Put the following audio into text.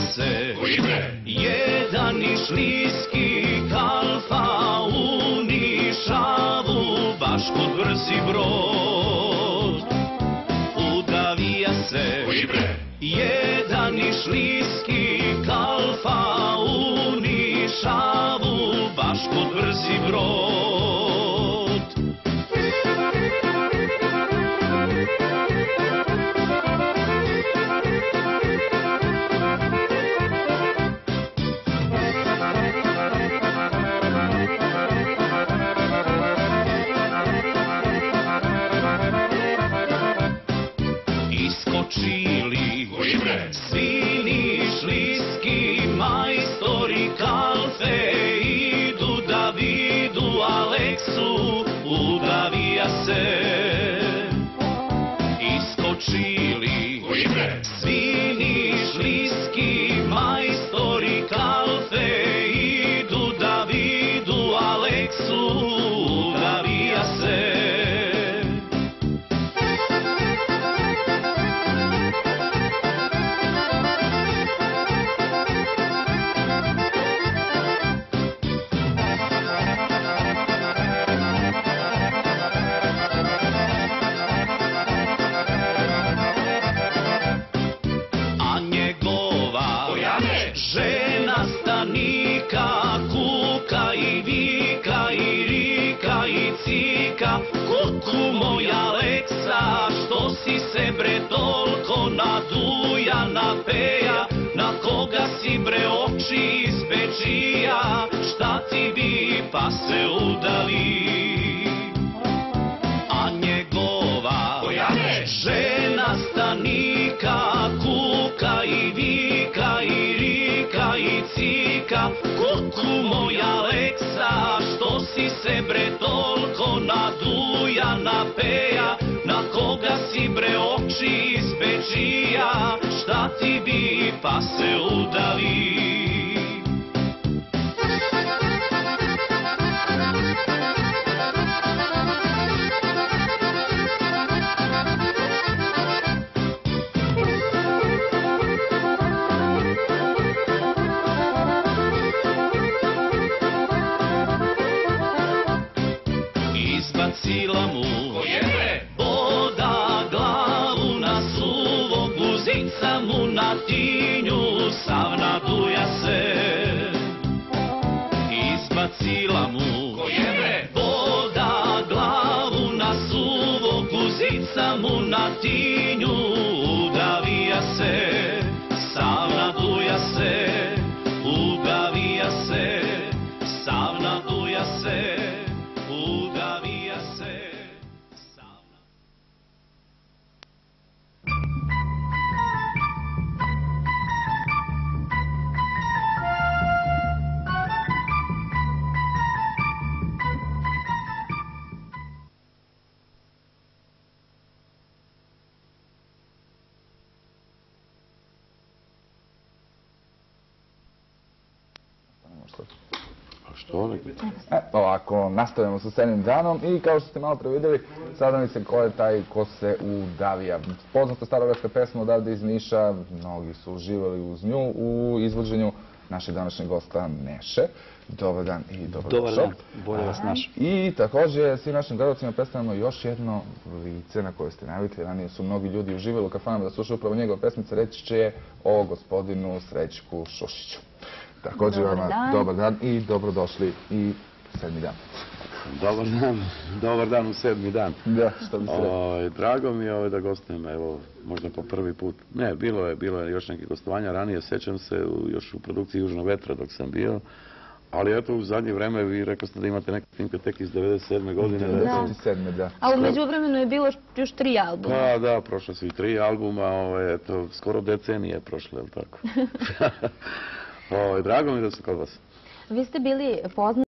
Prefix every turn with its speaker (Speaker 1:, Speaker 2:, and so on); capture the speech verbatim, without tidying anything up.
Speaker 1: se, jedan i šliski kalfa u Nišavu, baš kod brzi brod. Udavija se, jedan i šliski kalfa u Nišavu, baš kod brzi brod. Iskočili svi nišlijski majstori kalfe, idu da vidu Aleksu, udavija se. Iskočili svi nišlijski majstori kalfe, idu da vidu Aleksu, udavija se. Žena stanika kuka i vika i rika i cika, kuku moja Aleksa, što si se bre tolko naduja napeja, na koga si bre oči ispečija, šta ti bi pa se udali. A njegova žena stanika kuka i vika i rika i cika, kuku moja Aleksa, što si se bre tolko naduja napeja, na koga si bre oči ispečija, šta ti bi pa se udali. Izbacila mu voda glavu na suvo, guzica mu na tinju, sav naduja se. Izbacila mu voda glavu na suvo, guzica mu na tinju, udavija se, sav naduja se, udavija se, sav naduja se.
Speaker 2: E, ovako, nastavljamo sa sedmim danom i kao što ste malo pre vidjeli, sada mi se ko je taj ko se udavija. Poznata staroverska pesma odavde iz Niša, mnogi su uživali uz nju u izvođenju našeg današnjeg gosta Neše. Dobar dan i dobrodošao.
Speaker 3: Dobar dan, bolje vas našao.
Speaker 2: I također svim našim gledalcima predstavljamo još jedno lice na koje ste navikli. Ranije su mnogi ljudi uživali u kafanama da slušaju upravo njegove pesmice, reći će o gospodinu Srećku Šušiću. Također vama dobar dan i dobrodošli i sedmi dan.
Speaker 3: Dobar dan, dobar dan u sedmi dan.
Speaker 2: Da, što bi se rekao.
Speaker 3: Drago mi je da gostujem, evo, možda po prvi put. Ne, bilo je, bilo je još nekih gostovanja ranije, sećam se, još u produkciji Južnog vetra dok sam bio. Ali eto, u zadnje vreme vi rekao ste da imate neke snimke tek iz devedeset sedme godine.
Speaker 2: devedeset sedme da.
Speaker 4: A u međuvremenu je bilo još tri albuma.
Speaker 3: Pa da, prošle su i tri albuma, eto, skoro decenije prošle, je li tako? Drago mi je da sam kod vas.
Speaker 4: Vi ste bili poznati